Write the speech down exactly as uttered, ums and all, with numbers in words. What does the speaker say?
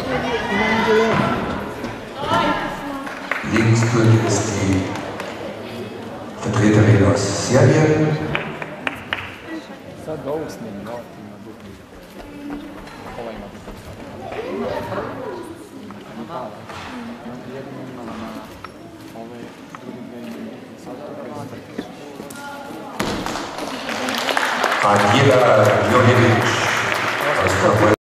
Linksgültig ist die Vertreterin aus Serbien. Adira Jović aus